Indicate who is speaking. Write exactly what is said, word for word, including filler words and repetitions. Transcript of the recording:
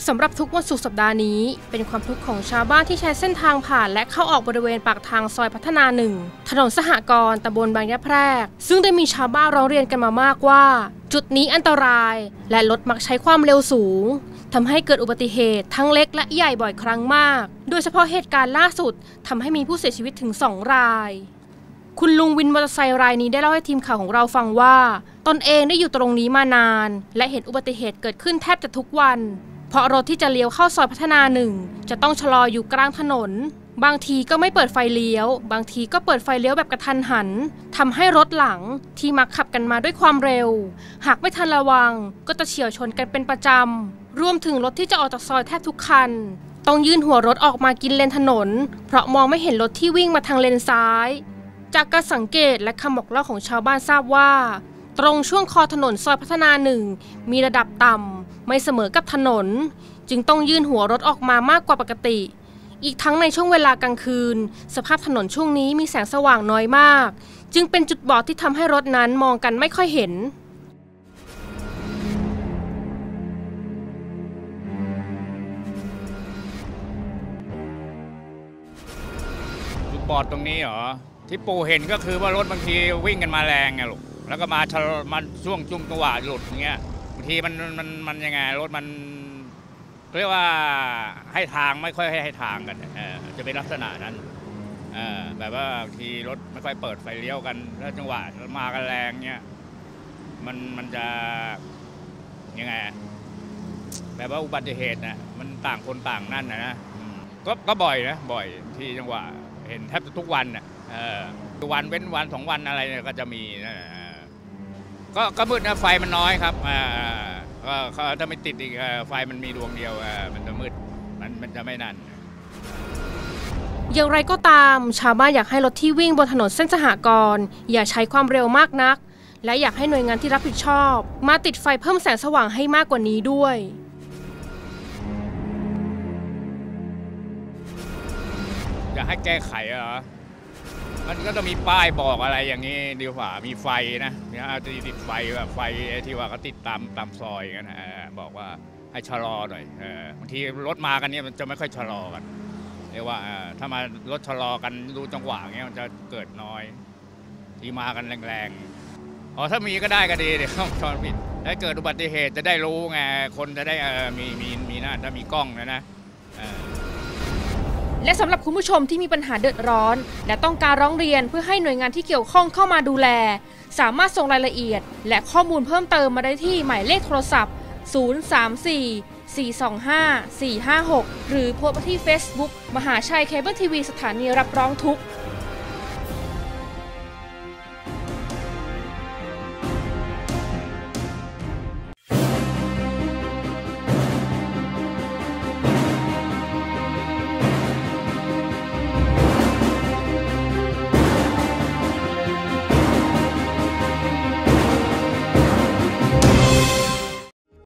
Speaker 1: สำหรับทุกวันศุกร์สัปดาห์นี้เป็นความทุกข์ของชาวบ้านที่ใช้เส้นทางผ่านและเข้าออกบริเวณปากทางซอยพัฒนาหนึ่งถนนสหกรณ์ตำบลบางยะแพรกซึ่งได้มีชาวบ้านร้องเรียนกันมามากว่าจุดนี้อันตรายและรถมักใช้ความเร็วสูงทำให้เกิดอุบัติเหตุทั้งเล็กและใหญ่บ่อยครั้งมากโดยเฉพาะเหตุการณ์ล่าสุดทำให้มีผู้เสียชีวิตถึงสองรายคุณลุงวินมอเตอร์ไซค์รายนี้ได้เล่าให้ทีมข่าวของเราฟังว่าตนเองได้อยู่ตรงนี้มานานและเห็นอุบัติเหตุเกิดขึ้นแทบจะทุกวันเพราะรถที่จะเลี้ยวเข้าซอยพัฒนาหนึ่งจะต้องชะลออยู่กลางถนนบางทีก็ไม่เปิดไฟเลี้ยวบางทีก็เปิดไฟเลี้ยวแบบกระทันหันทำให้รถหลังที่มักขับกันมาด้วยความเร็วหากไม่ทันระวังก็จะเฉี่ยวชนกันเป็นประจำรวมถึงรถที่จะออกจากซอยแทบทุกคันต้องยื่นหัวรถออกมากินเลนถนนเพราะมองไม่เห็นรถที่วิ่งมาทางเลนซ้ายจากการสังเกตและคำบอกเล่าของชาวบ้านทราบว่าตรงช่วงคอถนนซอยพัฒนาหนึ่งมีระดับต่ำไม่เสมอกับถนนจึงต้องยื่นหัวรถออกมามากกว่าปกติอีกทั้งในช่วงเวลากลางคืนสภาพถนนช่วงนี้มีแสงสว่างน้อยมากจึงเป็นจุดบอดที่ทำให้รถนั้นมองกันไม่ค่อยเห็น
Speaker 2: จุดบอดตรงนี้เหรอที่ปู่เห็นก็คือว่ารถบางทีวิ่งกันมาแรงไงลูกแล้วก็มาชะลอมาช่วงจุ่มจังหวะหลุดอย่างเงี้ยบางทีมันมันมันยังไงรถมันเรียกว่าให้ทางไม่ค่อยให้ให้ทางกันเออจะเป็นลักษณะนั้นเออแบบว่าบางทีรถไม่ค่อยเปิดไฟเลี้ยวกันแล้วจังหวะมากันแรงเงี้ยมันมันจะยังไงแบบว่าอุบัติเหตุนะมันต่างคนต่างนั่นนะนะก็ก็บ่อยนะบ่อยที่จังหวะเห็นแทบทุกวันน่ะเออวันเว้นวันสองวันอะไรเนี่ยก็จะมีนะก็ก็มืดนะไฟมันน้อยครับอ่าก็ถ้าไม่ติดอีกไฟมันมีดวงเดียวมันจะมืดมันมันจะไม่นั่น
Speaker 1: อย่างไรก็ตามชาวบ้านอยากให้รถที่วิ่งบนถนนเส้นสหกรณ์อย่าใช้ความเร็วมากนักและอยากให้หน่วยงานที่รับผิดชอบมาติดไฟเพิ่มแสงสว่างให้มากกว่านี้ด้วย
Speaker 2: อยากให้แก้ไขเหรอมันก็ต้องมีป้ายบอกอะไรอย่างนี้ดีกว่ามีไฟนะเนี่ยจะติดไฟแบบไฟที่ว่าเขาติดตามตามซอยกันนะบอกว่าให้ชะลอหน่อยบางทีรถมากันเนี่ยมันจะไม่ค่อยชะลอกันเรียกว่าถ้ามารถชะลอกันดูจังหวะเงี้ยมันจะเกิดน้อยที่มากันแรงๆอ๋อถ้ามีก็ได้ก็ดีเดี๋ยวต้องชนผิดถ้าเกิดอุบัติเหตุจะได้รู้ไงคนจะได้มีมีมีหน้าถ้ามีกล้องนะนะ
Speaker 1: และสำหรับคุณผู้ชมที่มีปัญหาเดือดร้อนและต้องการร้องเรียนเพื่อให้หน่วยงานที่เกี่ยวข้องเข้ามาดูแลสามารถส่งรายละเอียดและข้อมูลเพิ่มเติมมาได้ที่หมายเลขโทรศัพท์ศูนย์ สาม สี่ สี่ สอง ห้า สี่ ห้า หกหรือโพสต์ที่ เฟซบุ๊ก มหาชัยเคเบิลทีวีสถานีรับร้องทุกข์